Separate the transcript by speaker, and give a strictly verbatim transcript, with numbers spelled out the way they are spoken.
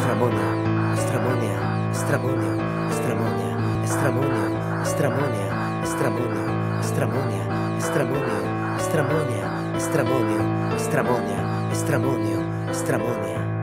Speaker 1: Estramonio, estramonia, estramonio, estramonia, estramonio, estramonia, estramonio, estramonia, estramonio, estramonia, estramonio, estramonia, estramonio, estramonia.